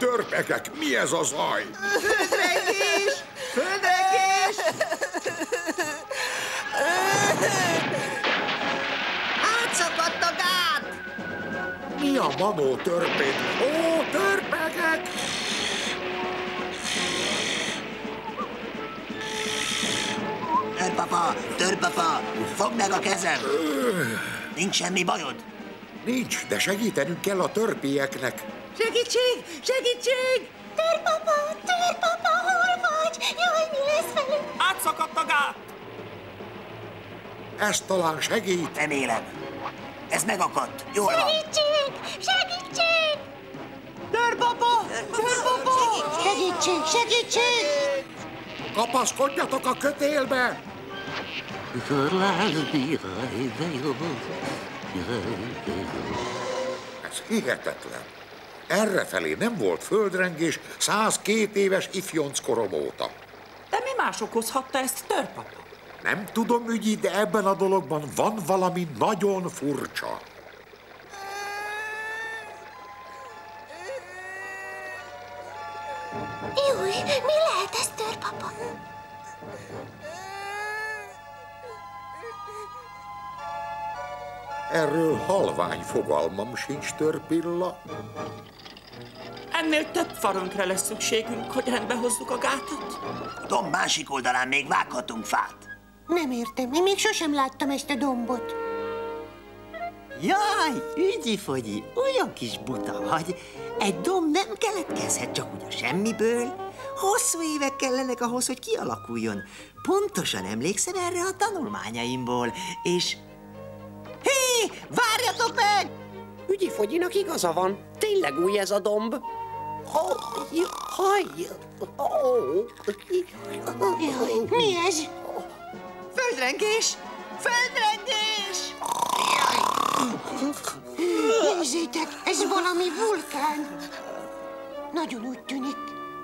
Törpegek, mi ez a zaj? Földrengés! Földrengés! Átszakadt a gát! Mi a manó törpét? Ó, törpegek! Törpapa, fogd meg a kezem! Nincs semmi bajod? Nincs, de segítenünk kell a törpieknek. Segítség! Segítség! Törpapa, hol vagy? Jaj, mi lesz velünk? Átszakadt a gát! Ez talán segít. Remélem. Ez megakadt. Jól van. Segítség! Törpapa! Törpapa! Segítség! Kapaszkodjatok a kötélbe! Ez hihetetlen. Errefelé nem volt földrengés 102 éves ifjonckorom óta. De mi más okozhatta ezt, Törpapa? Nem tudom, ügyi, de ebben a dologban van valami nagyon furcsa. Júj, mi lehet ez, Törpapa? Erről halvány fogalmam sincs, Törpilla. Ennél több farönkre lesz szükségünk, hogy rendbe hozzuk a gátat. Domb másik oldalán még vághatunk fát. Nem értem, én még sosem láttam ezt a dombot. Jaj, ügyi-fogyi, olyan kis buta vagy. Egy domb nem keletkezhet csak úgy a semmiből. Hosszú évek kellenek ahhoz, hogy kialakuljon. Pontosan emlékszem erre a tanulmányaimból, és... Hé, várjatok meg! Ügyi-fogyinak igaza van. Tényleg új ez a domb. Mi ez? Földrengés! Földrengés! Nézzétek, ez valami vulkán. Nagyon úgy tűnik.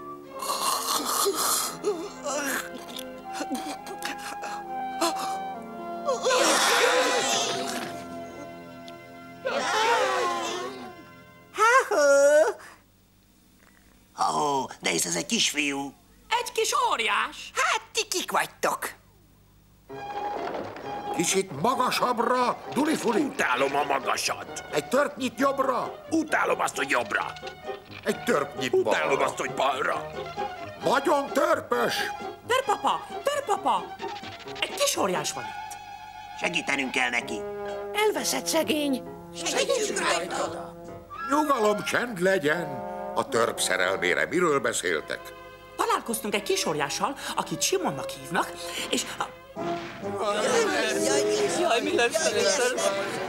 De hisz ez egy kisfiú. Egy kis óriás. Hát ti kik vagytok? Kicsit magasabbra, Dulifuli. Utálom a magasat. Egy törpnyit jobbra. Utálom azt, hogy jobbra. Egy törpnyit balra. Utálom azt, hogy balra. Nagyon törpös. Törpapa! Egy kis óriás van itt. Segítenünk kell neki. Elveszett szegény. Segítsünk rajta! Nyugalom, csend legyen. A törp szerelmére miről beszéltek? Találkoztunk egy kis óriással, akit Simonnak hívnak, és... Jaj, mi lesz először?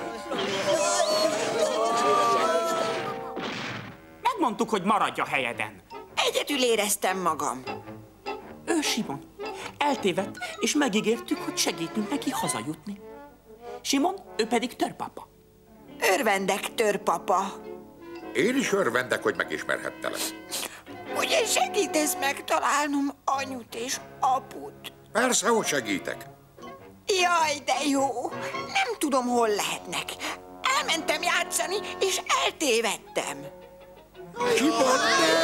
Megmondtuk, hogy maradj a helyeden. Egyedül éreztem magam. Ő Simon. Eltévedt, és megígértük, hogy segítünk neki hazajutni. Simon, ő pedig Törpapa. Örvendek, Törpapa. Én is örvendek, hogy megismerhettelek. Ugye segítesz megtalálnom anyut és aput? Persze, hogy segítek. Jaj, de jó! Nem tudom, hol lehetnek. Elmentem játszani, és eltévedtem. Simon,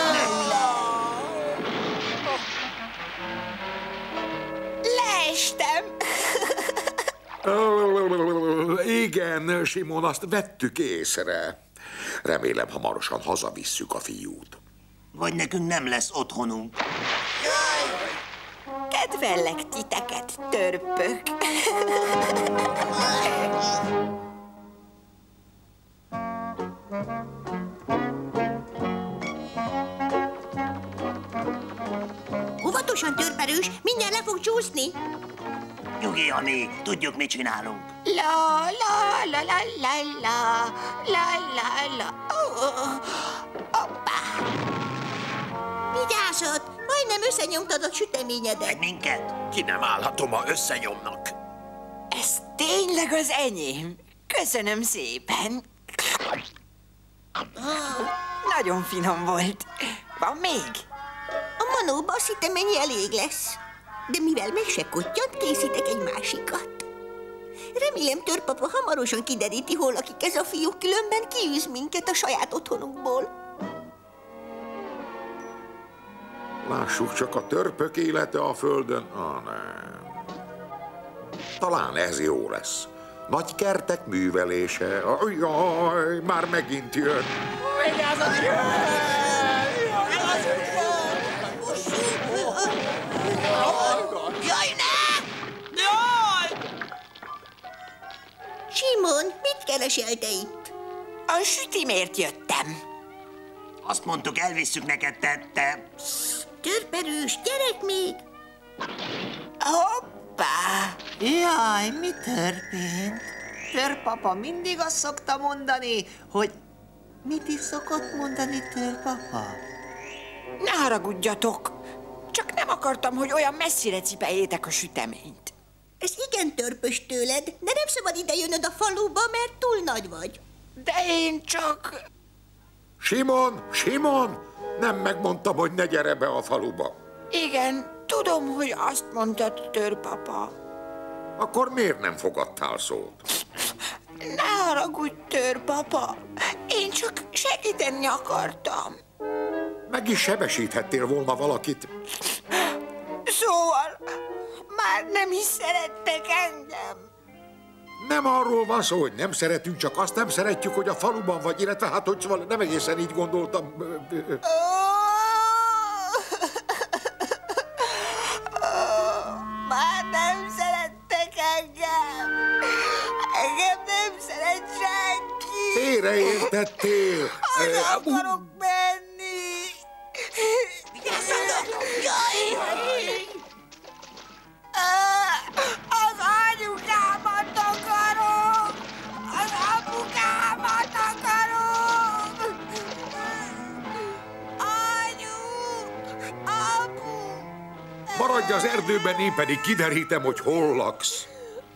Leestem. Igen, Simon, azt vettük észre. Remélem, hamarosan hazavisszük a fiút. Vagy nekünk nem lesz otthonunk. Kedvellek titeket, törpök. Óvatosan, törperős, mindjárt le fog csúszni. Nyugi, Ami, tudjuk, mit csinálunk. La la la la la la la la la. Hoppá! Vigyázz, majdnem összenyomtad a süteményedet. Meg minket? Ki nem állhatom, ha összenyomnak. Ez tényleg az enyém. Köszönöm szépen. Nagyon finom volt. Van még? A manóba azt hittem, ennyi elég lesz. De mivel meg se kottyant, készítek egy másikat. Remélem, Törpapa hamarosan kideríti, hol lakik ez a fiú, különben kiűz minket a saját otthonunkból. Lássuk csak, a törpök élete a földön. Nem. Talán ez jó lesz. Nagy kertek művelése. Jaj, már megint jön. Vigyázat, jön! Jaj, ne! Jaj! Simon, mit keresel te itt? A sütimért jöttem. Azt mondtuk, elvisszük neked, te... Törperős, gyerek még! Hoppá! Jaj, mi történt? Törpapa mindig azt szokta mondani, hogy... Mit is szokott mondani Törpapa? Ne haragudjatok! Csak nem akartam, hogy olyan messzire cipeljétek a süteményt. Ez igen törpös tőled, de nem szabad ide jönnöd a faluba, mert túl nagy vagy. De én csak... Simon! Nem megmondtam, hogy ne gyere be a faluba. Igen, tudom, hogy azt mondtad, törpapa. Akkor miért nem fogadtál szót? Ne haragudj, törpapa. Én csak segíteni akartam. Meg is sebesíthettél volna valakit. Szóval már nem is szerettek engem. Nem arról van szó, hogy nem szeretünk, csak azt nem szeretjük, hogy a faluban vagy, illetve hát, hogy szóval nem egészen így gondoltam. Már nem szerettek engem. Engem nem szeret senki. Félreértettél. Haza akarok menni. Jaj! Az anyukámat akarom! Az apukámat akarom! Anyu! Apu! Maradj az erdőben, én pedig kiderítem, hogy hol laksz.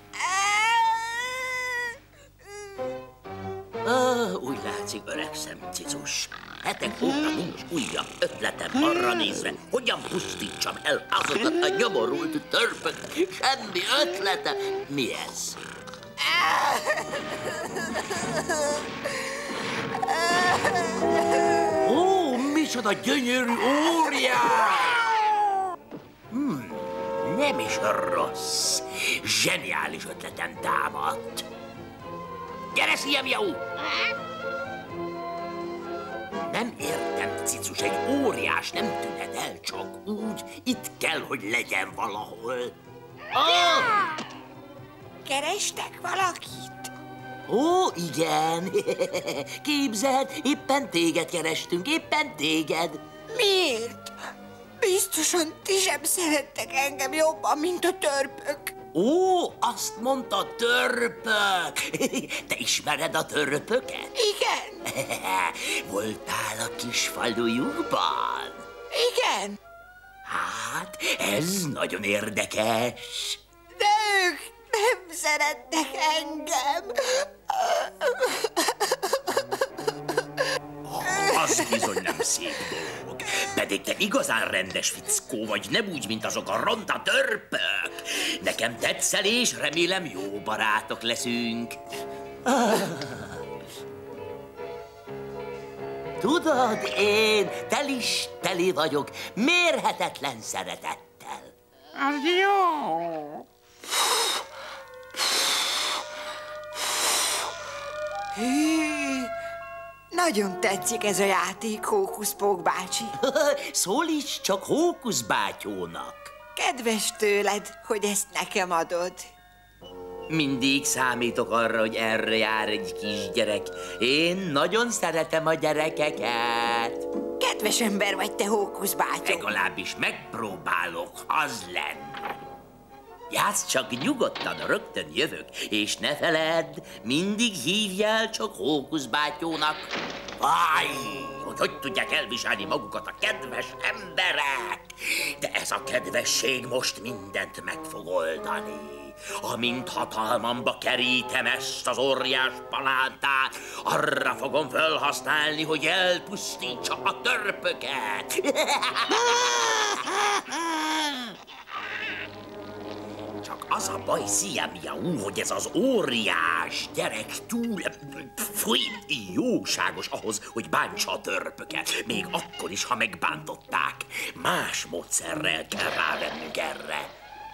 Úgy látszik, öregszem, cicus. Hetek óta nincs újabb ötletem arra nézve, hogyan pusztítsam el azokat a nyomorult törpök. Semmi ötlete. Mi ez? Ó, micsoda gyönyörű óriás! Nem is rossz. Zseniális ötletem támadt. Gyere, szíjam, Nem értem, cicus, egy óriás nem tűnhet el csak úgy. Itt kell, hogy legyen valahol. Kerestek valakit? Ó, igen. Képzeld, éppen téged kerestünk, éppen téged. Miért? Biztosan ti sem szerettek engem jobban, mint a törpök. Ó, azt mondta, törpök. Te ismered a törpöket? Igen, Voltál a kis falujukban? igen. Hát, ez nagyon érdekes. De ők nem szeretnek engem. Az bizony nem szép dolog. Pedig te igazán rendes fickó vagy, nem úgy, mint azok a ronda törpök. Nekem tetszel, és remélem jó barátok leszünk. Tudod, én teli vagyok, mérhetetlen szeretettel. Az jó. Nagyon tetszik ez a játék, Hókuszpók bácsi. Szólíts csak Hókusz bátyónak. Kedves tőled, hogy ezt nekem adod. Mindig számítok arra, hogy erre jár egy kisgyerek. Én nagyon szeretem a gyerekeket. Kedves ember vagy te, Hókusz bátyó. Legalábbis megpróbálok az lenni. Játsz csak nyugodtan, rögtön jövök, és ne feledd, mindig hívjál csak Hókusz bátyónak. Áj, hogy tudják elviselni magukat a kedves emberek. De ez a kedvesség most mindent meg fog oldani. Amint hatalmamba kerítem ezt az óriás palántát, arra fogom felhasználni, hogy elpusztítsa a törpöket. Csak Az a baj, Szia Miau, hogy ez az óriás gyerek túl... Fúj, jóságos ahhoz, hogy bántsa a törpöket. Még akkor is, ha megbántották. Más módszerrel kell rávennünk erre.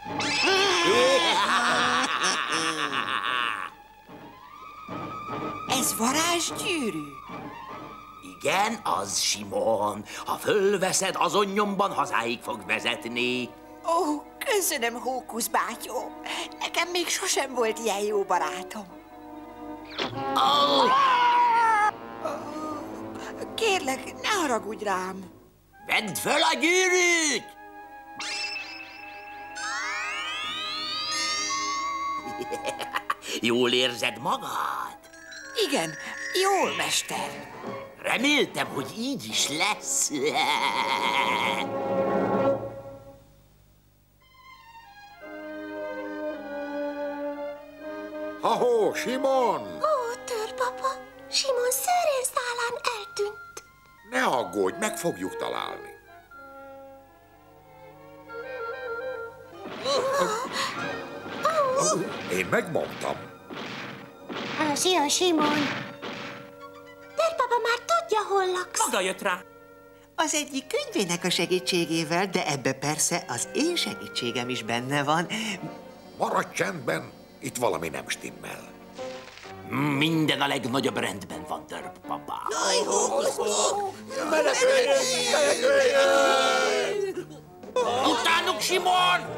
Ez varázsgyűrű? Igen, az, Simon. Ha fölveszed, azon nyomban hazáig fog vezetni. Ó, köszönöm, Hókusz bátyó. Nekem még sosem volt ilyen jó barátom. Oh! Kérlek, ne haragudj rám. Vedd föl a gyűrűt! Jól érzed magad? Igen, jól, mester. Reméltem, hogy így is lesz. Ha-hó, Simon! Ó, törpapa, Simon szőrőszálán eltűnt. Ne aggódj, meg fogjuk találni. Én megmondtam. Szia, Simon. Törpapa már tudja, hol laksz. Maga jött rá. Az egyik könyvének a segítségével, de ebbe persze az én segítségem is benne van. Maradj csendben, itt valami nem stimmel. Minden a legnagyobb rendben van, törpapa. Utánuk, Simon!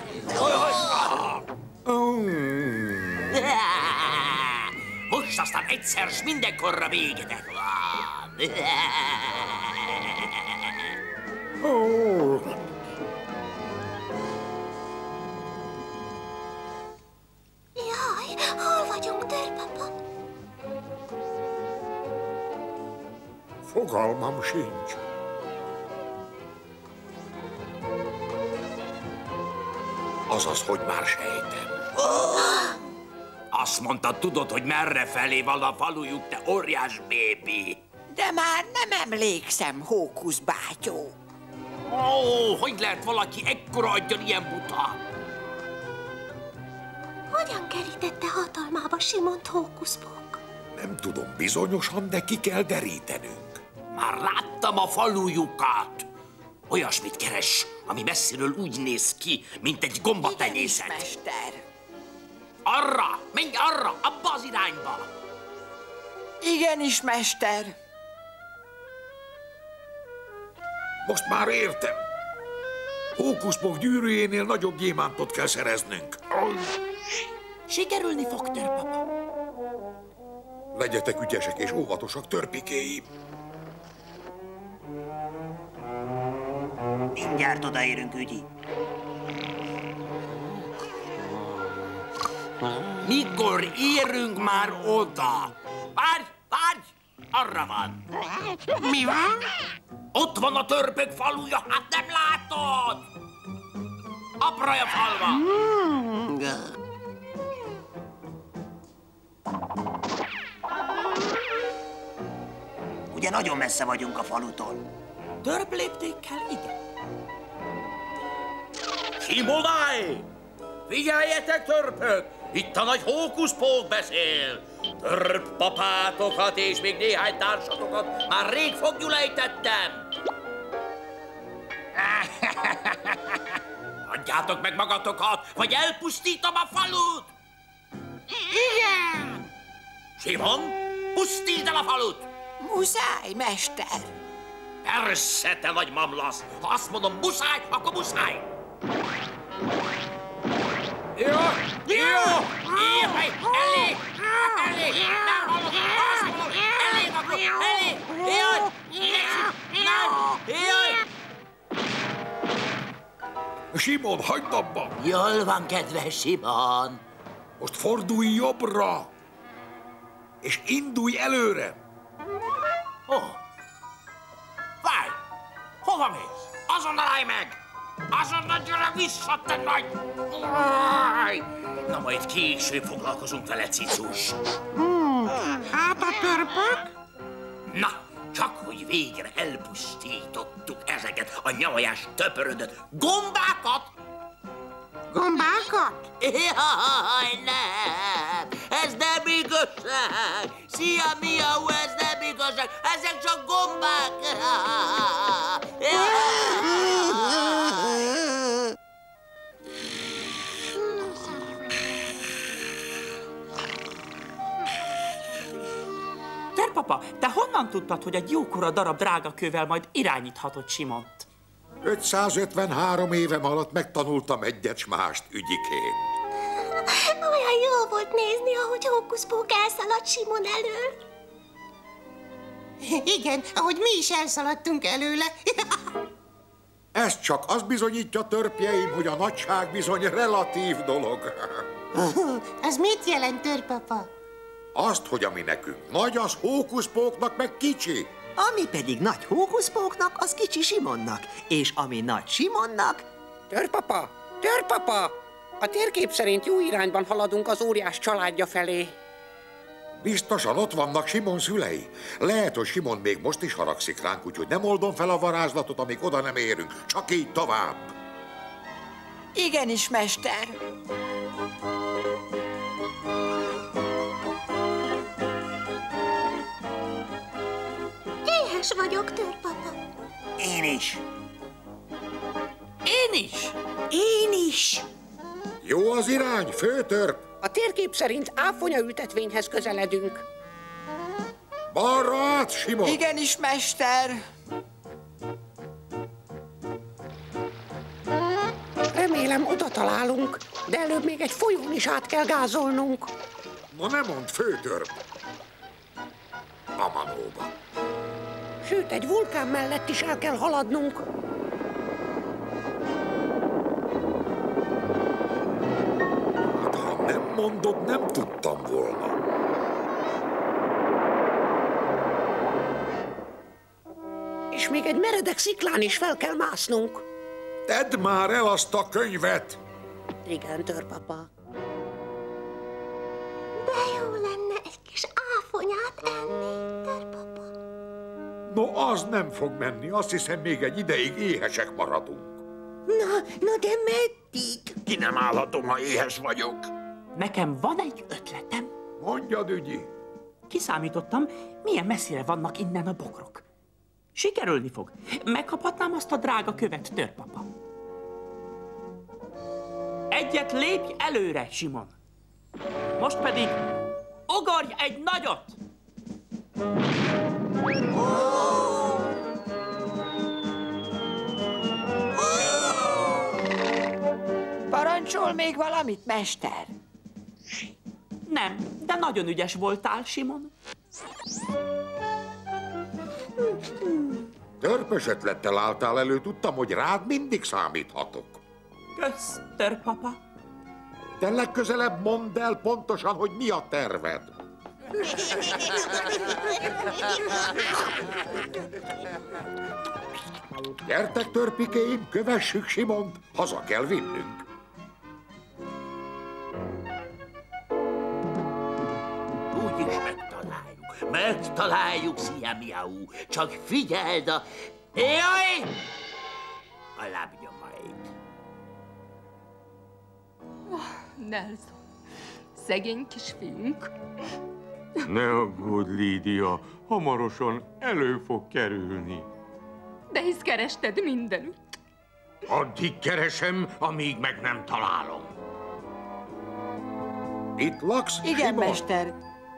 Most aztán egyszer s mindenkorra végetek van. Jaj, hol vagyunk, törpapa? Fogalmam sincs. Azaz, hogy már sejtem. Azt mondtad, tudod, hogy merre felé van a falujuk, te óriás bébi. De már nem emlékszem, Hókusz bátyó. Ó, hogy lehet valaki ekkora aggyal ilyen buta? Hogyan kerítette hatalmába Simont Hókuszpók? Nem tudom bizonyosan, de ki kell derítenünk. Már láttam a falujukat. Olyasmit keres, ami messziről úgy néz ki, mint egy gombatenyészet. Igenis, mester. Arra! Menj arra! Abba az irányba! Igenis, mester. Most már értem. Hókuszpók gyűrűjénél nagyobb gyémántot kell szereznünk. Sikerülni fog, törpapa. Legyetek ügyesek és óvatosak, törpikéim. Mindjárt odaérünk, ügyi. Mikor érünk már oda? Várj, várj! Arra van. Mi van? Ott van a törpök faluja, hát nem látod? Apraja falva. Ugye nagyon messze vagyunk a falutól. Törpléptékkel, igen. Simonai! Figyeljetek, törpök! Itt a nagy Hókuszpók beszél! Törppapátokat és még néhány társatokat már rég foggyulejtettem! Adjátok meg magatokat, vagy elpusztítom a falut! Igen! Simon, pusztítsd el a falut! Muszáj, mester. Persze, te nagy mamlasz! Ha azt mondom muszáj, akkor muszáj! Jó! Elég! Nem hallok! Azt mondom! Elég akkor! Elég! Jaj! Jaj! Simon, hagyd abba! Jól van, kedves Simon! Most fordulj jobbra! És indulj előre! Ó! Várj! Hova mész? Azonnal állj meg! Azonnal gyere vissza, te nagy... Na majd később foglalkozunk vele, cicus. Hát a törpök? Na, csak hogy végre elpusztítottuk ezeket a nyavajás töpörödött gombákat, Gombákat? Jaj, nem! Ez nem igazság! Szia, miau, ez nem igazság! Ezek csak gombák! Törpapa, te honnan tudtad, hogy egy jókora darab drágakővel majd irányíthatod Simont? 553 évem alatt megtanultam egyet s mást ügyiként. Olyan jó volt nézni, ahogy Hókuszpók elszaladt Simon elől. Igen, ahogy mi is elszaladtunk előle. Ez csak azt bizonyítja, törpjeim, hogy a nagyság bizony relatív dolog. Az mit jelent, Törpapa? Azt, hogy ami nekünk nagy, az Hókuszpóknak meg kicsi. Ami pedig nagy Hókuszpóknak, az kicsi Simonnak. És ami nagy Simonnak... Törpapa! Törpapa! A térkép szerint jó irányban haladunk az óriás családja felé. Biztosan ott vannak Simon szülei. Lehet, hogy Simon még most is haragszik ránk, úgyhogy nem oldom fel a varázslatot, amíg oda nem érünk. Csak így tovább. Igenis, mester. Éhes vagyok, Törpapa. Én is. Én is! Én is! Jó az irány, főtörp. A térkép szerint áfonya ültetvényhez közeledünk. Balra át, Simon. Igenis, mester. Remélem oda találunk, de előbb még egy folyón is át kell gázolnunk. Ma nem mondd, főtörp. Amanóba. Sőt, egy vulkán mellett is el kell haladnunk. Hát, ha nem mondod, nem tudtam volna. És még egy meredek sziklán is fel kell másznunk. Tedd már el azt a könyvet! Igen, Törpapa. De jó lenne egy kis áfonyát enni, Törpapa. No, az nem fog menni. Azt hiszem, még egy ideig éhesek maradunk. Na de meddig? Ki nem állhatom, ha éhes vagyok. Nekem van egy ötletem. Mondjad, ügyi. Kiszámítottam, milyen messzire vannak innen a bokrok. Sikerülni fog. Megkaphatnám azt a drága követ, Törpapa. Egyet lépj előre, Simon. Most pedig ugorj egy nagyot! Parancsol még valamit, mester? Nem, de nagyon ügyes voltál, Simon. Törpös ötlettel álltál elő, tudtam, hogy rád mindig számíthatok. Kösz, Törpapa. De legközelebb mondd el pontosan, hogy mi a terved. Gyertek, törpikéim, kövessük Simont, haza kell vinnünk. Úgyis megtaláljuk. Megtaláljuk, szia, miau. Csak figyeld a... Jaj! A lábnyomait. Nelson, szegény kisfiunk. Ne aggódj, Lídia, hamarosan elő fog kerülni. De hisz kerested mindenütt. Addig keresem, amíg meg nem találom. Itt laksz, Igen, Simon? mester.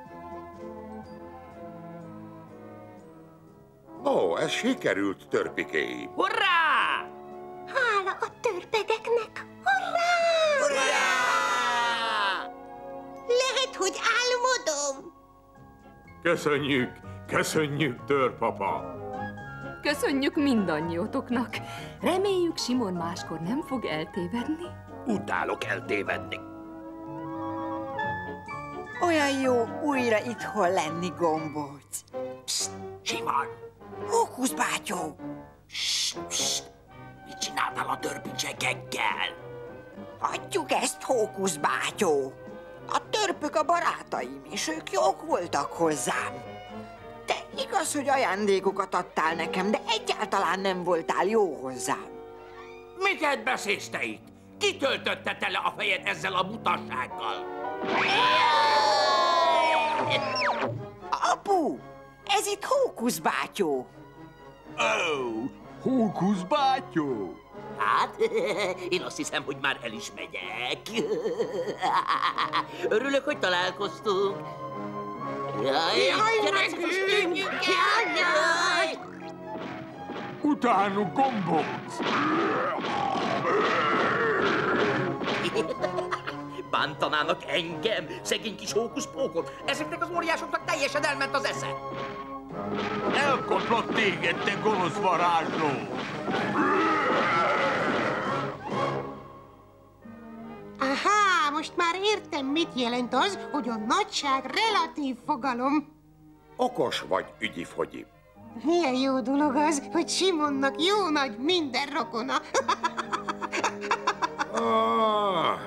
No, ez sikerült, törpikéim. Hurrá! Hála a törpedeknek! Hurrá! Lehet, hogy álmodom. Köszönjük, Törpapa. Köszönjük mindannyiótoknak. Reméljük, Simon máskor nem fog eltévedni. Utálok eltévedni. Olyan jó újra itthon lenni, Gombóc. Psst, Simon! Hókusz bátyó! Mit csináltál a törpicsekeggel? Hagyjuk ezt, Hókusz bátyó! A törpök a barátaim, és ők jók voltak hozzám. De igaz, hogy ajándékokat adtál nekem, de egyáltalán nem voltál jó hozzám. Miket beszélsz te itt? Ki töltötte tele a fejed ezzel a butasággal? Apu, ez itt Hókusz bátyó. Ó, Hókusz bátyó! Hát, én azt hiszem, hogy már el is megyek. Örülök, hogy találkoztunk. Jaj, nekünk! Jaj! Utánuk gombóc! Bántanának engem, szegény kis hókuszpókot. Ezeknek az óriásoknak teljesen elment az esze. Elkotlott téged, te gonosz varázsló! Aha, most már értem, mit jelent az, hogy a nagyság relatív fogalom. Okos vagy, ügyi-fogyi. Milyen jó dolog az, hogy Simonnak jó nagy minden rokona.